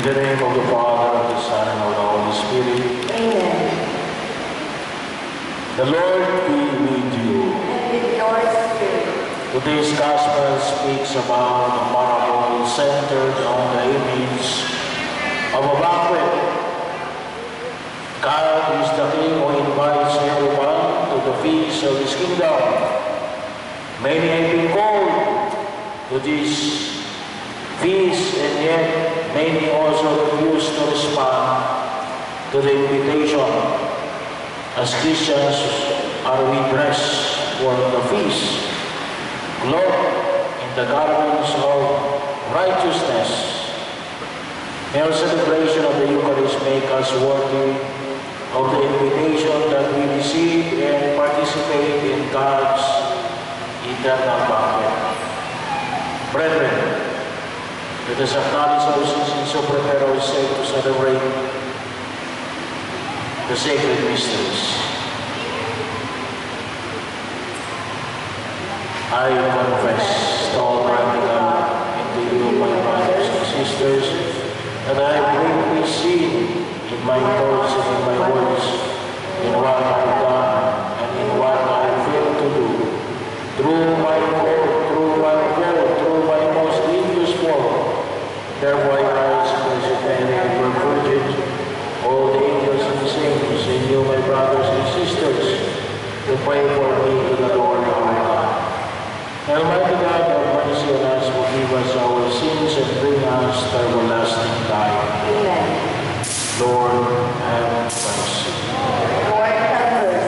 the name of the Father, of the Son, and of the Holy Spirit. Amen. The Lord be with you. And with your spirit. Today's Gospel speaks about a parable centered on the image of a banquet. God is the King who invites everyone to the feast of His kingdom. Many have been called to this feast, and yet many also refuse to respond to the invitation. As Christians, are we dressed for the feast, clothed in the garments of righteousness? May our celebration of the Eucharist make us worthy of the invitation that we receive and participate in God's eternal banquet. Brethren, let us acknowledge our sins and so prepare ourselves to celebrate the sacred mysteries. I confess to Almighty God and to you, my brothers and sisters, that I have greatly sinned in my thoughts and in my words, in what I have done and in what I failed to do, through my fault, through my most grievous fault. Therefore I ask, Blessed Mary, ever Virgin, all the angels and saints, and you, my brothers and sisters, to pray for me to the Lord our God. Almighty God, have mercy on us, forgive us our sins, and bring us to everlasting life. Amen. Lord, have mercy. Lord, have mercy.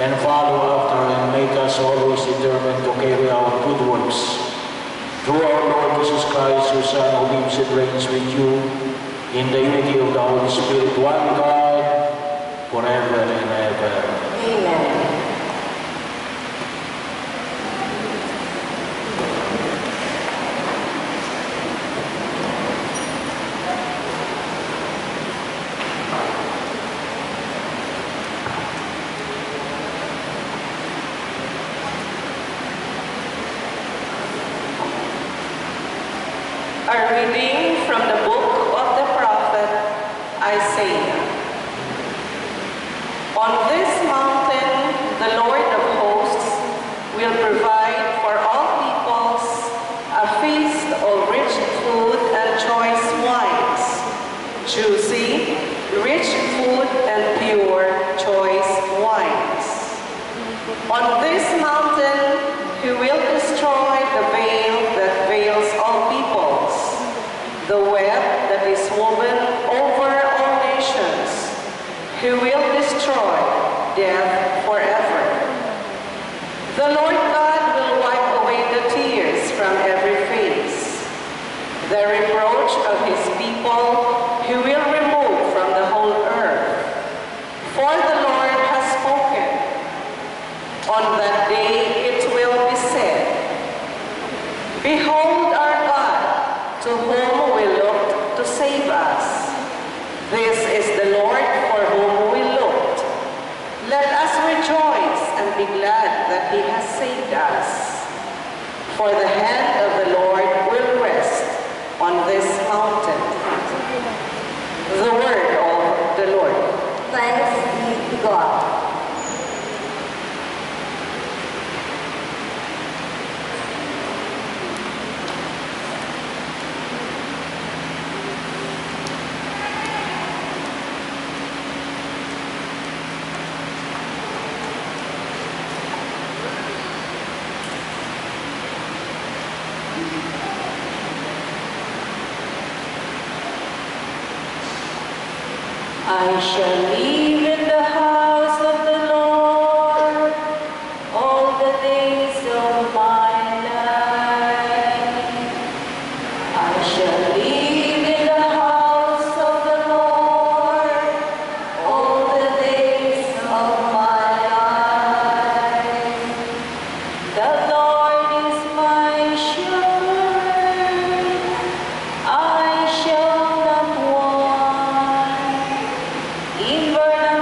and follow after and make us always determined to carry out good works. Through our Lord Jesus Christ, your Son, who lives and reigns with you in the unity of the Holy Spirit, one God, forever and ever. Amen. A reading from the book of the prophet Isaiah. On this mountain, the Lord of hosts will provide for all peoples a feast of rich food and choice wines, juicy, rich food and pure choice wines. On this mountain, he will destroy the veil that veils all peoples, the web that is woven over all nations. He will destroy death forever. The Lord God will wipe away the tears from every face. The reproach of his people he will remove from the whole earth. For the Lord has spoken. On that day it will be said, behold our God, to whom we looked to save us. This is the Lord for whom we looked. Let us rejoice and be glad that he has saved us. For the hand of the Lord will rest on this mountain. The word of the Lord. Thanks be to God. I shall live in the house of the Lord all the days of my life. I shall live in the house of the Lord all the days of my life. The Lord is my shepherd, I shall not want. In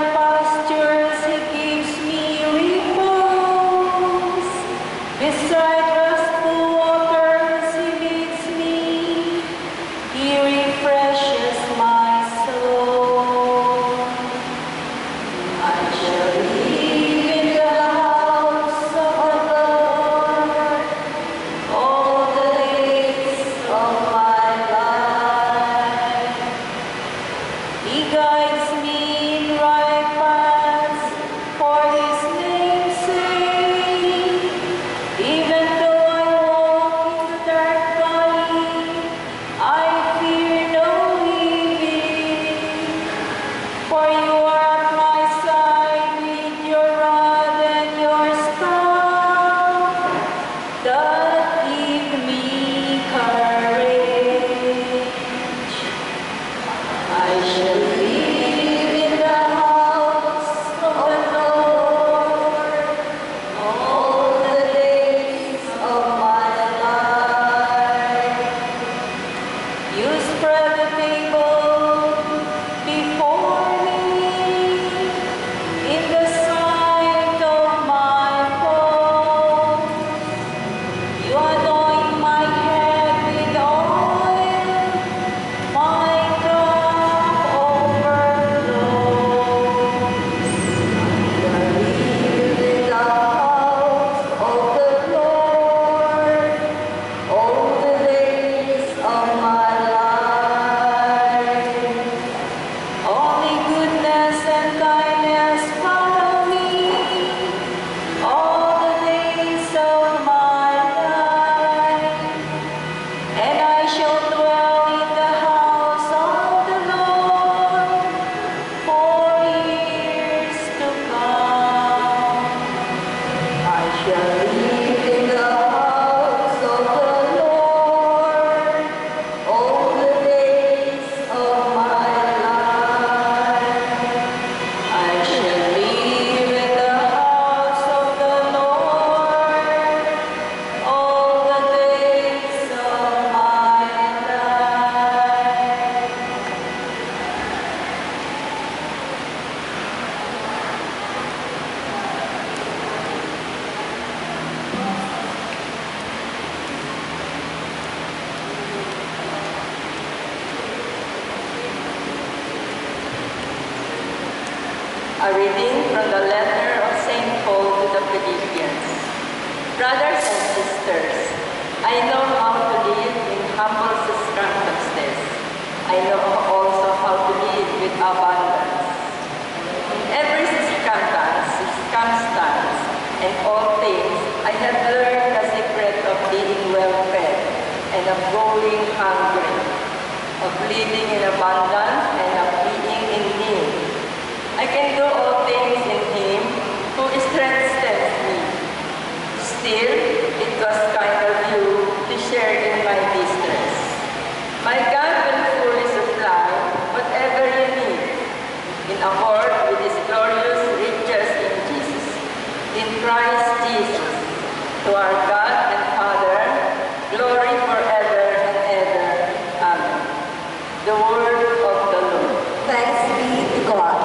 reading from the letter of St. Paul to the Philippians. Brothers and sisters, I know how to live in humble circumstances. I know also how to live with abundance. In every circumstance, and all things, I have learned the secret of being well fed and of going hungry, of living in abundance and of being in need. I can do all things in Him who strengthens me. Still, it was kind of you to share in my distress. My God will fully supply whatever you need in accord with His glorious riches in Jesus, in Christ Jesus. To our God and Father, glory forever and ever. Amen. The word of the Lord. Thanks be to God.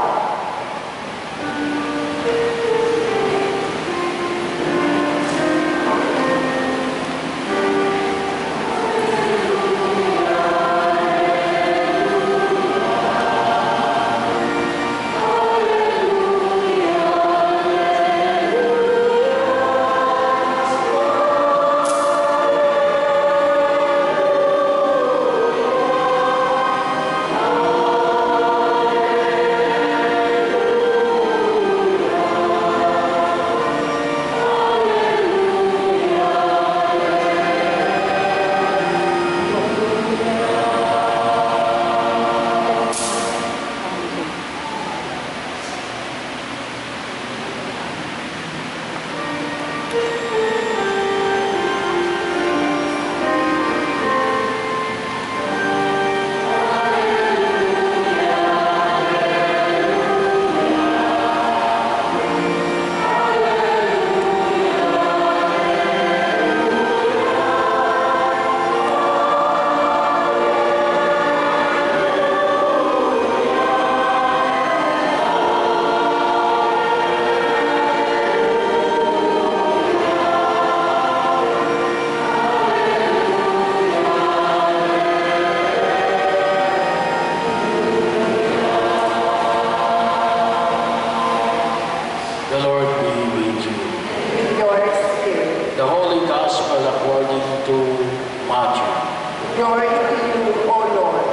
The Lord be with you. With your spirit. The Holy Gospel according to Matthew. Glory to you, O Lord.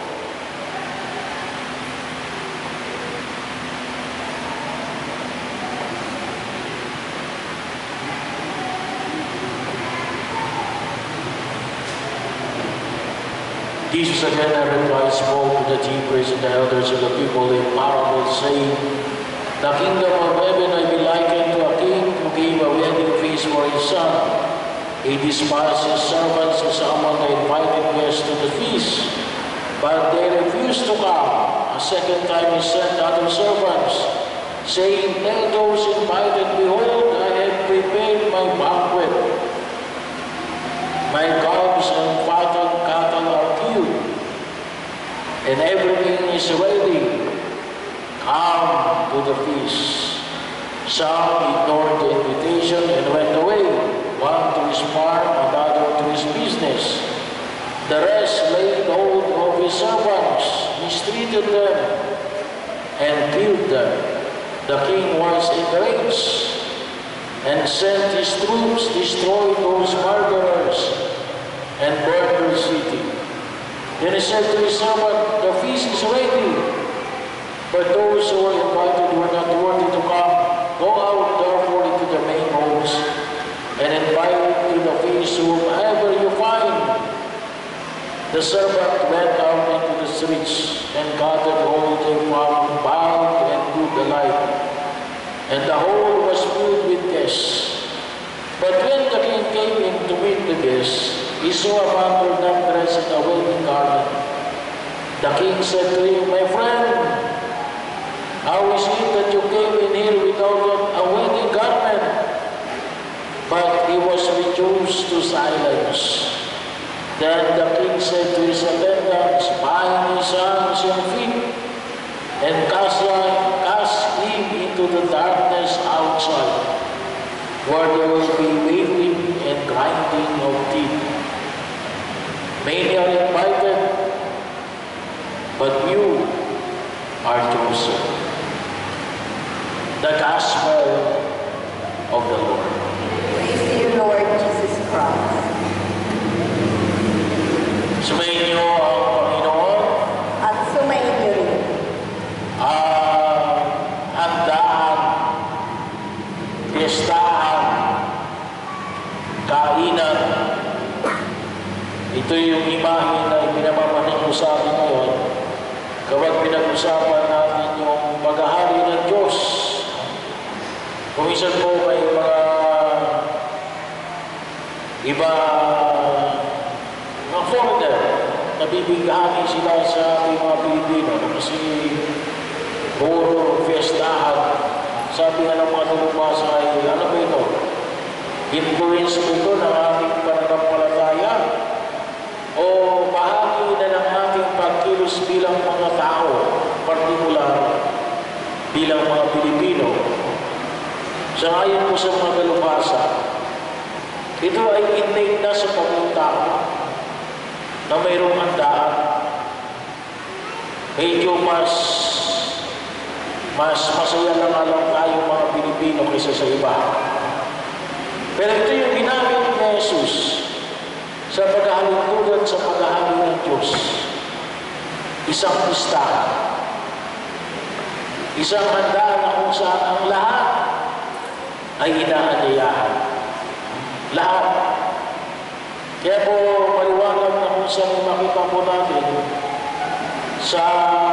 Jesus again in reply spoke to the chief priests and the elders of the people in parables, saying, The kingdom of heaven may be likened to a king who gave a wedding feast for his son. He dispatched his servants to summon the invited guests to the feast, but they refused to come. A second time he sent other servants, saying, Tell those invited, Behold, I have prepared my banquet. My calves and fattened cattle are killed, and everything is ready. Come to the feast. Some ignored the invitation and went away, one to his farm, another to his business. The rest laid hold of his servants, mistreated them, and killed them. The king was enraged and sent his troops, destroyed those murderers, and burned their city. Then he said to his servant, The feast is ready, but those who were invited were not worthy to come. Go out therefore into the main homes, and invite to the feast whomever you find. The servant went out into the streets, and gathered all they found, bound and good alike, and the hall was filled with guests. But when the king came in to meet the guests, he saw a man who was not dressed in a wedding garment. The king said to him, My friend, how is it that you came in here without a wedding garment? But he was reduced to silence. Then the king said to his attendants, Bind his hands and feet, and cast him into the darkness outside, where there will be weeping and grinding of teeth. Many are invited, but you are chosen. the gospel of the Lord. Praise to you, Lord Jesus Christ. Sumayin niyo ang Panginoon At sumayin niyo rin ang handaan, piyestahan, kainan. Ito yung imahe na ipinamapanig ko sa atin ngayon kapag pinag-usapan natin yung paghahari ng Diyos. Kung minsan po may mga iba mga foreigner, nabibighanin sila sa ating mga Pilipino kasi puro fiestahan. Sabi nga ng mga lumabasa ay, ano ba ito? Influence mo ito ng ating pananampalataya o bahagi na ng ating pagkilos bilang mga tao, partikular bilang mga Pilipino. Sa ayon po sa mga dalubhasa, ito ay innate na sa pagkatao na mayroong handaan. Medyo mas masaya lang alam tayo mga Pilipino kaysa sa iba. Pero ito yung ginamit ni Jesus sa paghahalintulad sa paghahali ng Diyos. Isang listahan. Isang handaan na kung saan ang lahat ay inaanyayahan. Lahat. Kaya po maliwanag na kung saan makita po natin sa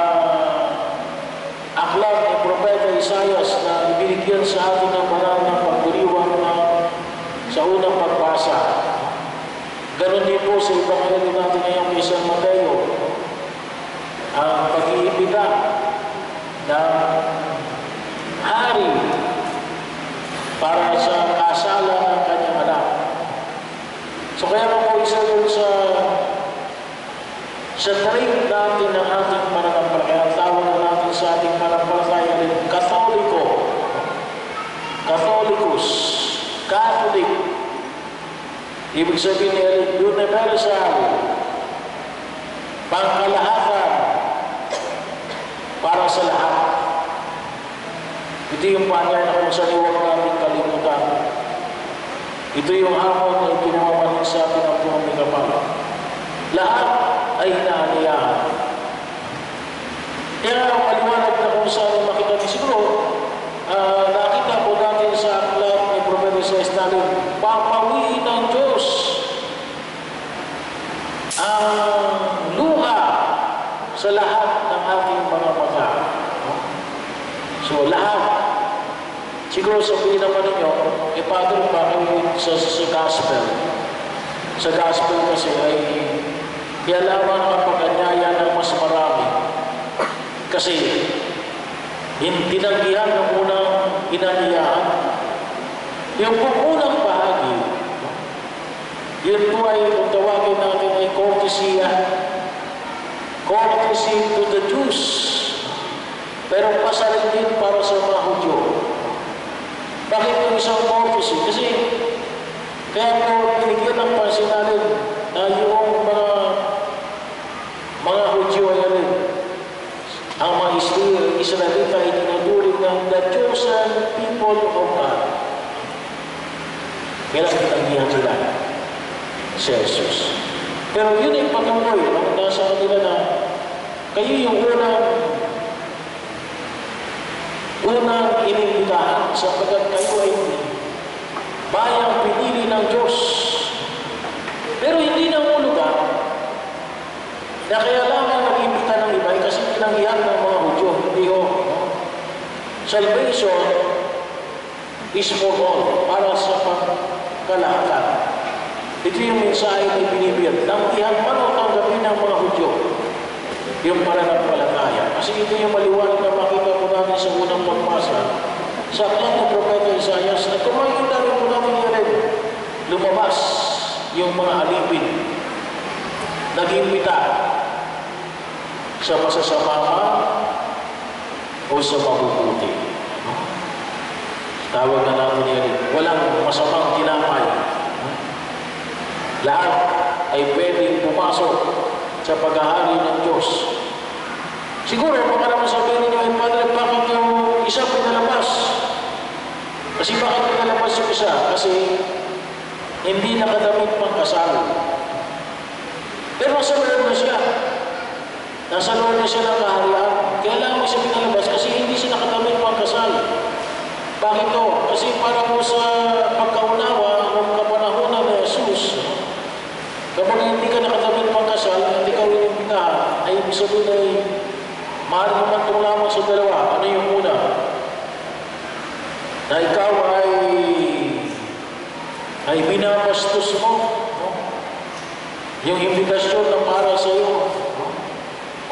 aklat ni Propeta Isaias na ibinigyan sa atin ng banal na pagdiriwang na sa unang pagbasa. Ganon din po sa Ebanghelyo natin ngayon kay San Mateo, ang pag-iimbita ng hari para sa kasalan ng kanyang anak. So kaya po isa yun sa trait natin ng ating pananampalataya. Tawag na natin sa ating pananampalataya rin Katoliko, Catholicus, Catholic. Ibig sabihin niya universal, pangkalahatan, para sa lahat. Ito yung panyar na kung saan huwag natin kalimutan. Ito yung hamon na ipinamapanig sa atin ang tunay na kapal. Lahat ay inaaniyahan. Kaya maliwanag na kung saan makita ni siguro, nakita po natin sa aklat ni Propeta Isaias natin, papawiin ng Diyos ang luha sa lahat ng ating mga mata. So lahat. Siguro sabihin naman ninyo, Padre, bakit sa gospel? Sa gospel kasi ay kaya lamang ang pag-anyaya ng mas marami. Kasi tinanggihan ng unang inanyayahan. Yung unang bahagi, yun po ay kung tawagin natin ay courtesy to the Jews. Pero pasarin din para sa mga Hudyo. Bakit yung isang courtesy? Kasi kaya po binigyan ng pansin natin na yung mga Hudyo ay rin. Ang mga Israelita ay tinuturing ng the chosen people of God. Kailan tinanggihan sila si Jesus. Pero yun ay patuloy. Nasa kanila na kayo yung unang inimbitahan sapagkat kayo ay bayang pinili ng Diyos. Pero hindi na ulugan na kaya lamang nag-imbita ng iba kasi tinanggihan ng mga Hudyo. Hindi ho. Salvation is for all, para sa pagkalahatan. Ito yung mensahe na ibinibigay. Tanggihan man o tanggapin ng mga Hudyo yung pananampalataya. Kasi ito yung maliwanag na makita po natin sa unang pagbasa sa aklat ng Propeta Isaias na kumain na rin po natin yan lumabas yung mga alipin nag-imbita sa masasama o sa mabubuti. Tawag na natin yan. Walang masamang tinapay. Lahat ay pwedeng pumasok sa paghahari ng Diyos. Siguro, baka naman sabihin ninyo, Padre, bakit yung isa pinalabas? Kasi bakit pinalabas yung isa? Kasi hindi nakadamit pang kasal. Pero nasa loob na siya. Nasa loob na siya ng kaharian. Kaya lang mo siya pinalabas kasi hindi siya nakadamit pang kasal. Bakit to? Kasi para po sa pagkaunawa ng kapanahonan ni Jesus, kapag hindi ka nakadamit pang kasal, hindi ka inimbitahan, ay ibig sabihin ay mahal naman itong lamang sa dalawa. Ano yung una? Na ikaw ay binabastos mo. No? Yung imbitasyon na para sa iyo. O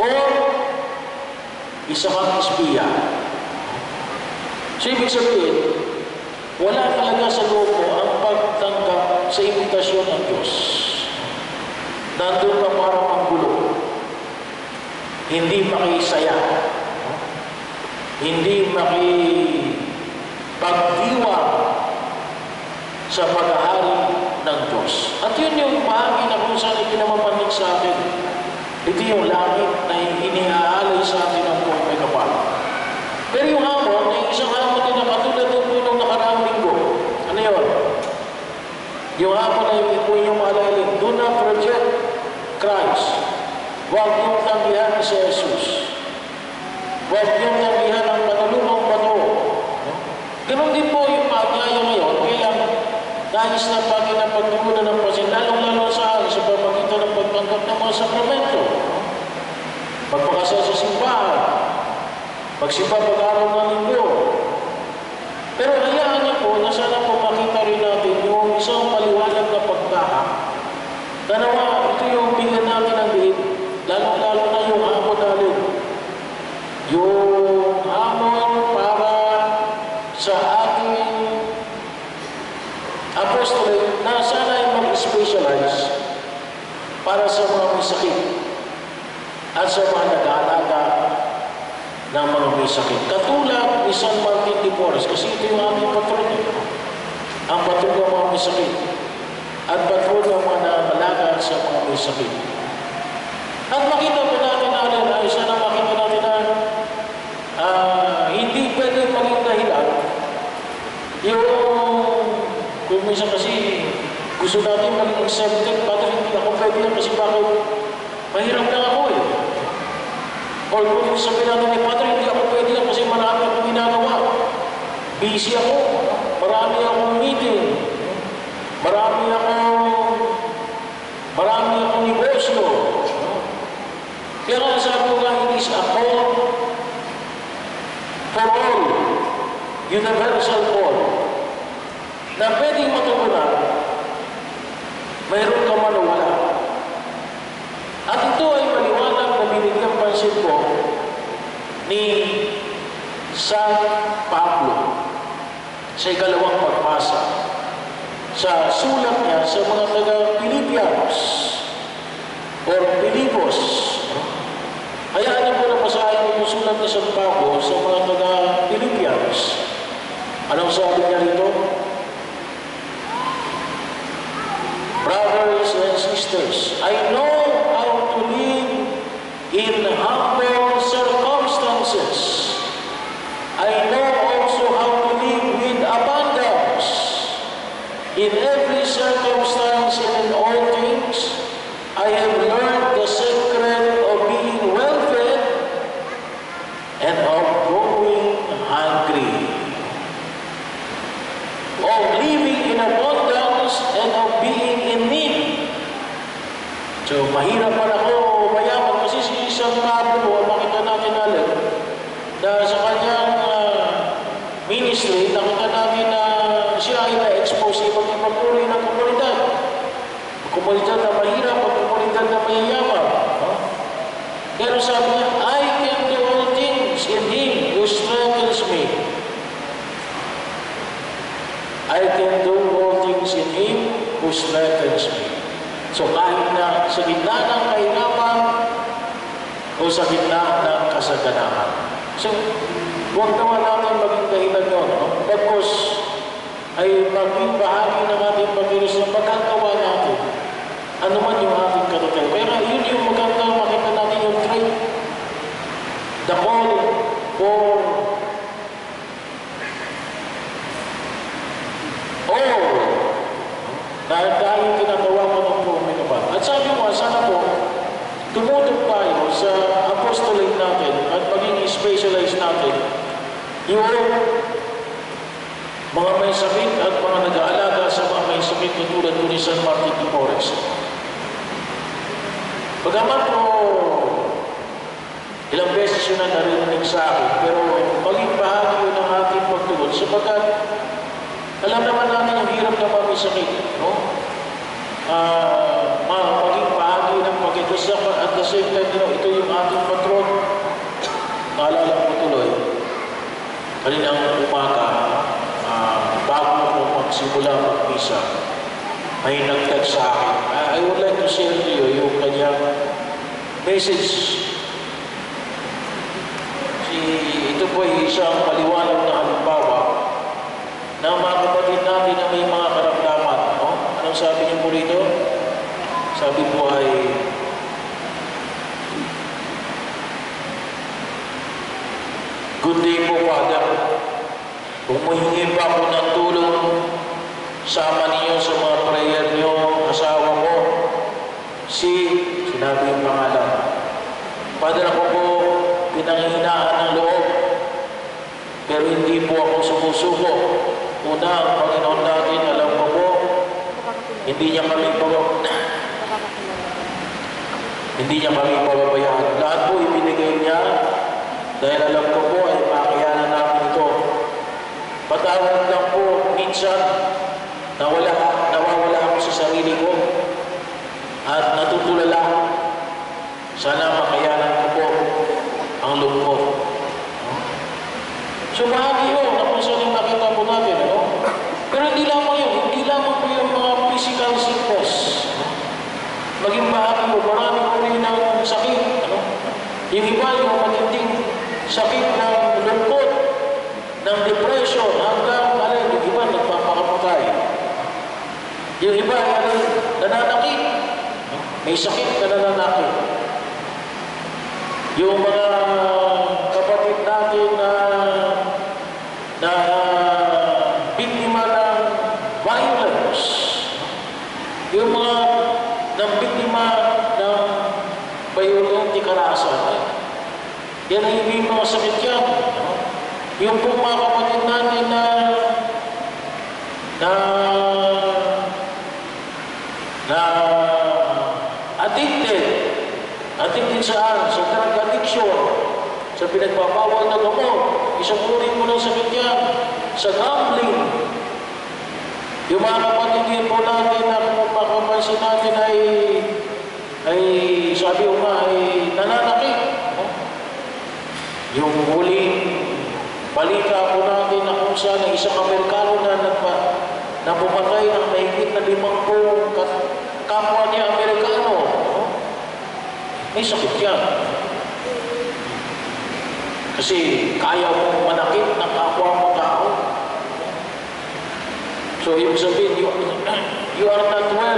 isa kang espiya. So, ibig sabihin, wala talaga sa loob mo ang pagtanggap sa imbitasyon ng Diyos. Nandun ka para manggulo. Hindi makisaya. Hindi makipagdiwang sa paghahari ng Diyos. At yun yung bahagi na kung saan ipinamapanig sa atin. Ito yung langit na iniaalay sa atin ang buong may kapal. Pero yung hamon, ay isang hamon din na katulad ng punong nakaraang linggo. Ano yun? Yung hamon ay kung yung maalala, do not reject Christ. Huwag yung tanggihan si Jesus. Huwag yung tanggihan ang panulungang bato. Ganon din po yung paanyaya ngayon, kaya nais na pagin ang pagtumunan ng pasin, lalong-lalo sa akin sa pamagitan ng pagtanggap ng mga sakramento. Pagpakasal sa simbahan, magsimba pag-araw ng linggo. Pero hayaan niyo po na sana po makita rin natin yung isang maliwanag na pagkahak. Dalawa, ito yung bigyan natin ng diin, lalo-lalo na yung hamon natin. Yung hamon para sa ating apostolate na sana ay mag-specialize para sa mga may sakit at sa mga nag-aalaga ng mga may sakit. Katulad ni San Martin de Porres, kasi ito yung aming patron. Ang patron ng mga may sakit at patron ng mga nag-aalaga sa mga may sakit. At makita po natin na ay sana makita natin na hindi pwede maging dahilan yung kung minsan kasi gusto natin maging accepted, bakit hindi ako pwede yan kasi bakit mahirap lang ako eh. Or kung sabihin natin ni Padre, hindi ako pwede yan kasi marami akong ginagawa. Busy ako, marami akong meeting, marami akong negosyo. Kaya nga sabi ko nga, it is a call for all, universal call, na pwedeng matugunan, mayroon ka man o wala. At ito ay maliwanag na binigyang pansin ko ni San Pablo sa ikalawang pagbasa sa sulat niya sa mga taga-Pilipianos or Pilipos. Hayaan niyo po na basahin yung sulat ni San Pablo sa mga taga-Pilipianos. Anong sabi niya rito? Brothers and sisters, I know how to live in humble circumstances. I know also how to live with abundance. In every circumstance and in all things, I have learned the secret of being well-fed and of going hungry, of living in abundance and of being in need. So, mahirap man ako mayaman kasi si San Pablo, makita natin ulit, na sa kanyang ministry, nakita natin na siya ay na-expose ibang ibang uri ng komunidad. Komunidad na mahirap at komunidad na mayayaman. Pero sabi niya, I can do all things in Him who strengthens me. I can do all things in Him who strengthens me. So kahit na sa gitna ng kahirapan o sa gitna ng kasaganahan. So, huwag naman natin maging dahilan yun. No? Pagkos ay maging bahagi ng ating pag-iris na magkagawa natin. Ano man yung ating katatayo. Kaya yun yung maganda makita natin yung trait. The call for dahil kinagawa mo ng puming naman. At sabi mo, sana po, tumutok tayo sa apostolate natin at maging specialized natin yung mga may sakit at mga nag-aalaga sa mga may sakit katulad ko ni San Martin de Porres. Pagaman po, ilang beses yun na narinig sa akin, pero maging bahagi yun ng ating pagtugon sapagkat alam naman natin ang hirap na may sakit, no? Maging bahagi ng pagkitos at the same time, ito yung ating patron. Naalala ko tuloy, kaninang umaga, bago ko magsimula mag-misa, may nagtag sa akin. I would like to share to you yung kanyang message. Ito po ay isang maliwanag na halimbawa na mga kapatid natin na may mga karamdaman. No? Anong sabi niyo po rito? Sabi po ay, good day po, Father. Kung mahingi pa ako ng tulong, sama niyo sa mga prayer niyo, asawa ko, sinabi yung pangalan. Father, ako po, pinanghihinaan ng loob, pero hindi po ako sumusuko. Una, ang Panginoon natin, alam ko po, hindi niya kami pababayaan. Lahat po ibinigay niya, dahil alam ko po ay makayanan namin ito. Patawad lang po, minsan, nawawala ako sa sarili ko, at natutulala. Sana makayanan ko po ang lungkot. So bahagi yun, na kung saan nakita po natin, no? Pero hindi lamang po yung mga physical sickness. Maging bahagi po, marami po rin ng sakit. Ano? Yung iba yung matinding sakit ng lungkot, ng depression, hanggang yung iba nagpapakapatay. Yung iba ay nananakit. May sakit na nananakit. Yung mga kapatid natin na biktima ng violence, yung mga biktima ng violent karahasan, yan ay may mga sakit yan. Yung pong mga kapatid natin na addicted saan? Sa drug addiction, sa pinagbabawal na gamot, isang uri mo ng sakit yan, sa gambling. Yung mga kapatid din po natin na kung makapansin natin ay sabi ko nga, ay nananakit. Yung huling balita po natin na kung saan isang Amerikano na pumatay ng mahigit na 50 kapwa niya Amerikano. May sakit yan. Kasi kaya mong manakit ng kapwa mo tao. So, ibig sabihin, you are not well.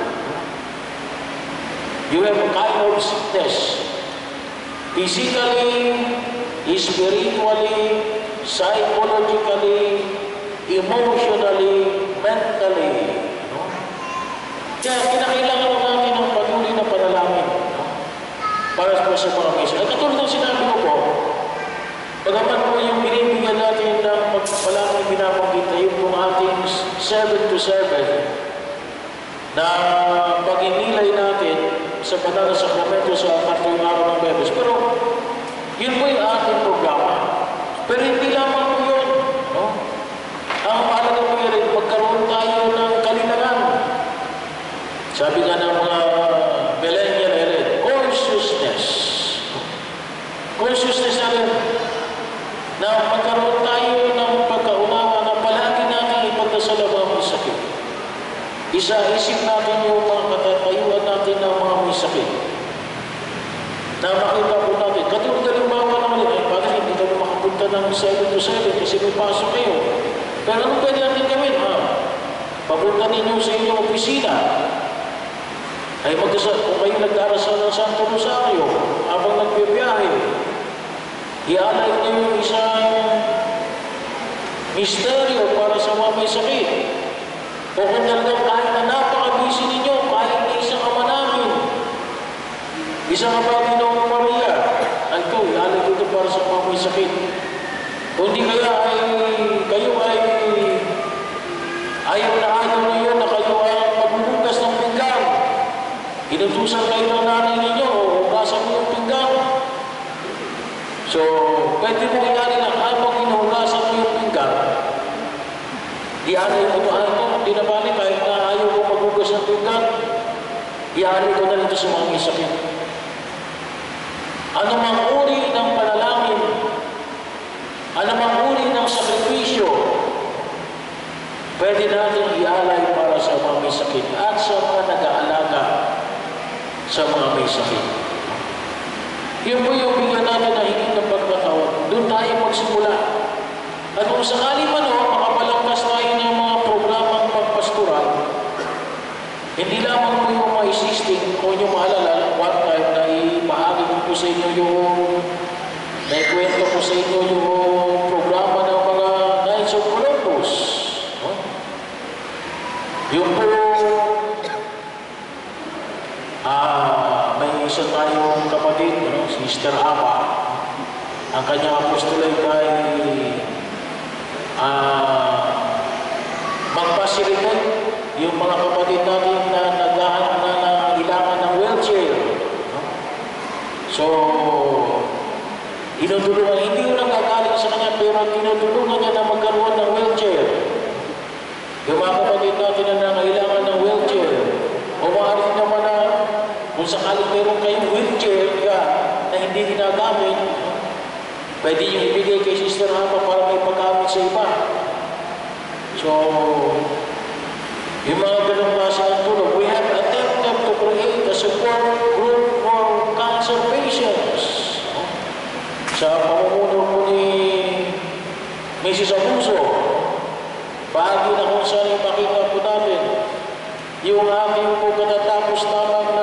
You have a kind of sickness. Physically, spiritually, psychologically, emotionally, mentally. No? Kaya kinakailangan natin ng patuloy na panalangin. No? Para po sa mga misa. At katulad ng sinabi ko po, bagaman po yung binibigyan natin ng pagpapalangin binabanggit na yung kung ating 7 to 7 na pag-inilay natin sa banal na sakramento sa kartong araw ng Bebes. Pero yun po yung ating programa. Pero hindi lamang po yun. No? Ang mahalaga po yun, magkaroon tayo ng kalinangan. Sabi nga ng mga millennial consciousness. Consciousness na rin. Na magkaroon tayo ng pagkaunawa na palagi natin ipagdasal ang mga may sakit. Isa-isip natin yung mga katatayuan natin ng mga may sakit. Na makita po natin. Katulad na limbawa naman ay parang hindi kami makapunta ng 7 to 7 kasi may pasok kayo. Pero ano pwede natin gawin? Papunta ninyo sa inyong opisina. Ay magdasal, kung kayo nagdarasal ng Santo Rosario habang nagbibiyahe, ialay niyo yung isang misteryo para sa mga may sakit. O kung talagang kahit na Isa ka ba Ginoong Maria? Ay ito, ialay ko ito para sa mga may sakit. Kung di kaya ay kayo ay ayaw na yun na kayo ay magbubugas ng pinggan. Inutusan kayo ng nanay ninyo o hugasan mo yung pinggan. So, pwede mo ialay na habang inuhugasan mo yung pinggan, ialay ko ito, di na balik kahit na ayaw ko magbugas ng pinggan, ialay ko na ito sa mga may sakit. Anumang uri ng panalangin, anumang uri ng sakripisyo, pwede natin ialay para sa mga may sakit at sa mga nag-aalaga sa mga may sakit. Yun po yung bigyan natin na higit ng pagkatawad. Doon tayo magsimula. At kung sakali man makapalangkas tayo ng mga programang pagpastoral, hindi lamang po yung mga existing, kung yung maalala, one time na ibahagi ko sa inyo yung, naikwento ko sa inyo yung programa ng mga Knights of Columbus. Yung po, may isa tayong kapatid, Sister Aba. Ang kanyang apostolate ay mag-facilitate yung mga kapatid natin na nangailangan ng wheelchair. So, inutulungan, hindi ko nagagaling sa kanya, pero tinutulungan niya na magkaroon ng wheelchair. Yung mga kapatid natin na nangailangan ng wheelchair, o maaari naman na kung sakaling meron kayong wheelchair na hindi ginagamit, pwede nyo ibigay kay Sister Hapa para may paggamit sa iba. So, yung mga ganong klase ng tulong, we have attempted to create a support group for cancer patients. Sa pamumuno po ni Mrs. Abuso, bahagi na kung saan yung makita po natin, yung ating po katatapos naman na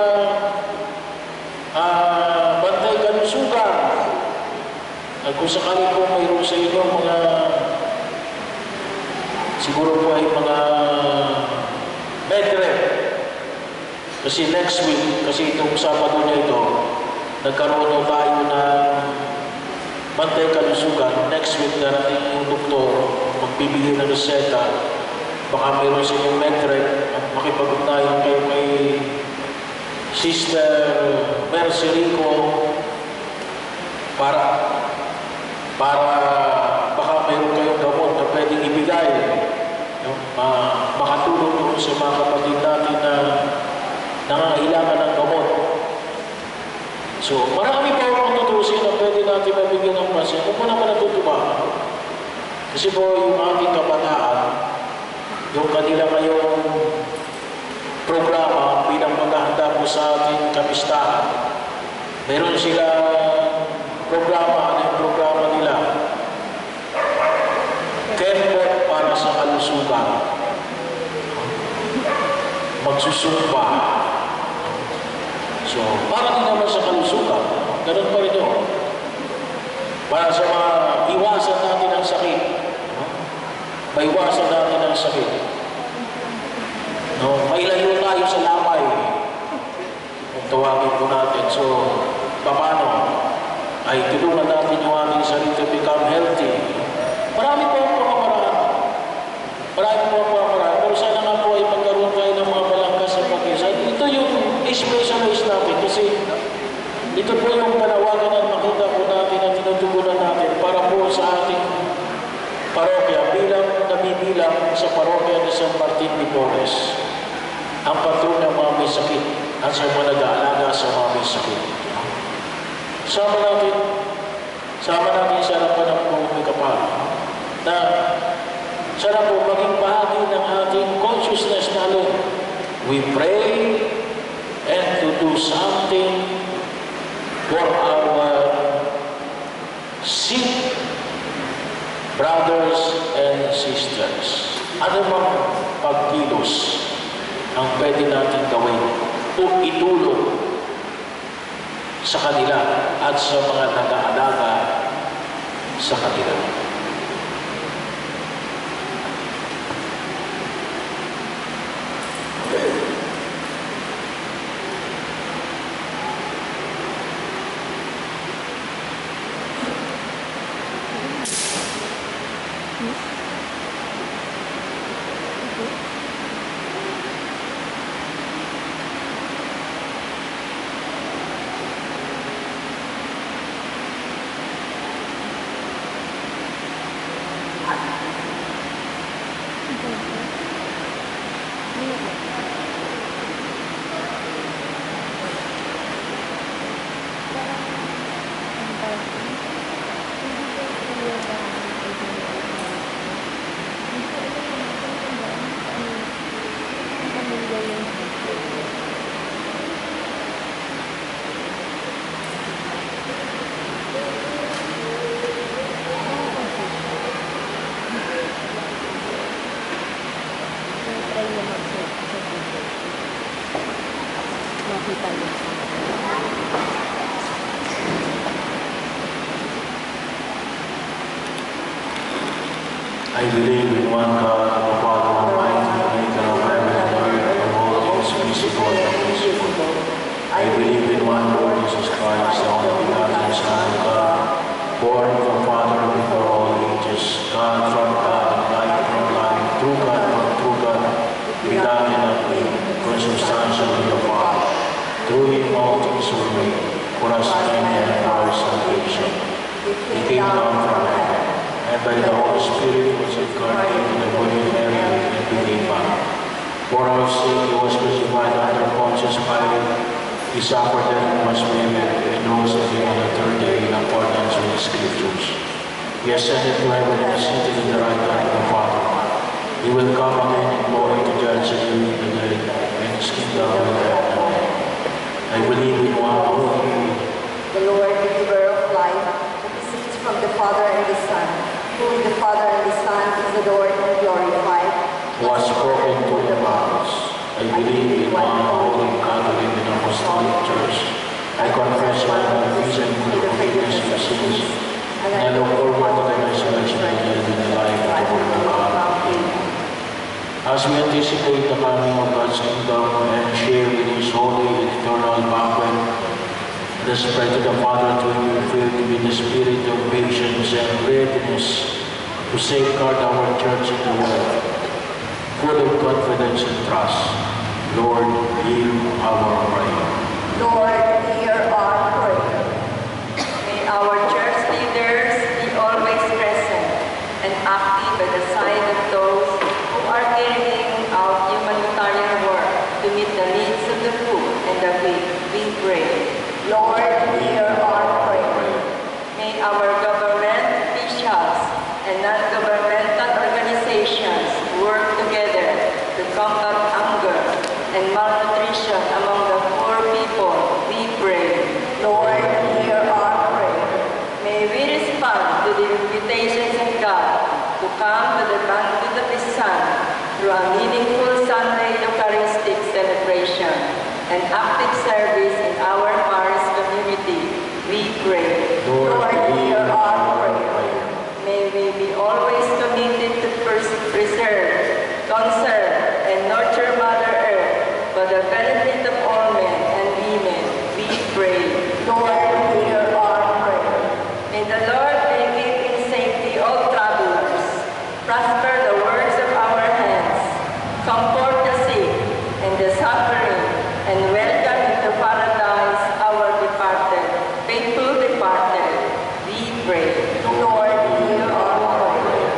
bantay kalusugan. At kung sakali po mayroon sa inyo mga siguro po ay mga medrep. Kasi next week, kasi itong Sabado na ito, nagkaroon na tayo ng bantay kalusugan. Next week darating yung doktor, magbibigay ng reseta. Baka mayroon sa inyong medrep at makipag-ugnayan kayo kay Sister Mercy Rico para baka mayroon kayong gamot na pwedeng ibigay. Makatulong doon sa mga kapatid natin na nangangailangan ng gamot. So, marami pa akong tutusin na pwede natin mabigyan ng pansin. Kung mo naman natutuwa. Kasi po, yung ating kabataan, yung kanila ngayong programa bilang maghahanda po sa ating kamistahan, meron sila programa, ano yung programa nila? Kempot para sa kalusugan. Magsusumba. So, para din naman sa kalusugan, ganun pa rin yun. Para sa mga iwasan natin ang sakit. Maiwasan natin ang sakit. Mailayo tayo sa lamay. Kung tawagin po natin. So, paano? Ay tulungan natin yung ating sarili to become healthy. Marami po ang pamamaraan. Pero sana nga po ay magkaroon tayo ng mga malangkas sa pag-isa. Ito yung specialize natin kasi ito po yung panawagan at makita po natin at tinutugunan natin para po sa ating parokya bilang nabibilang sa parokya ni San Martin de Porres. Ang patron ng mga may sakit at sa mga nag-aalaga sa mga may sakit. Sama natin sa harapan ng mga kapal na sana po maging bahagi ng ating consciousness natin. We pray and to do something for our sick brothers and sisters. Ano mang pagkilos ang pwede natin gawin o itulong sa kanila at sa mga nag-aalaga sa kanila. I believe in one God, the Father Almighty, maker of heaven and earth, of all things visible and invisible. I believe in one Lord Jesus Christ, the only begotten Son of God, born of the Father before all ages, God from God, light from light, true God from true God, begotten of Him, consubstantial with the Father. Through Him all things were made, for us men and for our salvation. He came down from heaven, and by the Holy Spirit was incarnate in the body of Mary and became man. For our sake He was crucified under Pontius Pilate. He suffered and was buried and rose again on the third day in accordance with the Scriptures. He ascended to heaven and is seated at the right hand of the Father. He will come again in glory to judge the living and the dead, and His kingdom will have no end. I believe in one holy, the Lord, the giver of life, who proceeds from the Father and the Son, who with the Father and the Son is adored and glorified, who has spoken to the prophets. I believe in one holy Catholic and Apostolic Church. I confess my baptism for the forgiveness of sins, and I look forward to the resurrection of the dead and the life of the world to come. Amen. As we anticipate the coming of God's kingdom and share in His holy and eternal banquet, let us pray to the Father to Him filled with the spirit of patience and readiness to safeguard our church in the world, full of confidence and trust. Lord, hear our prayer. Lord, hear our prayer. May our church leaders be always present and active by the side of those who are carrying out humanitarian work to meet the needs of the poor and the weak. We pray. Lord, hear our prayer. May our government officials and non-governmental organizations work together to combat hunger and malnutrition among the poor people. We pray. Lord, hear our prayer. May we respond to the invitations of God to come to the banquet of His Son through a meaningful Sunday Eucharistic celebration and active service in our parish community. We pray. Lord, hear our prayer. May we be always committed to preserve, conserve, and nurture Mother Earth for the benefit of all men and women. We pray. Lord, hear our prayer. May the Lord may keep in safety all travelers, prosper the works of our hands, comfort the sick and the suffering, and welcome into paradise our departed, faithful departed. We pray. Lord, hear our prayer.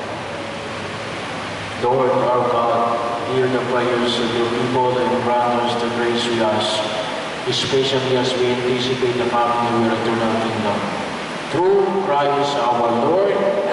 Lord our God, hear the prayers of your people and grant us the grace we ask, especially as we anticipate the coming of your eternal kingdom. Through Christ our Lord.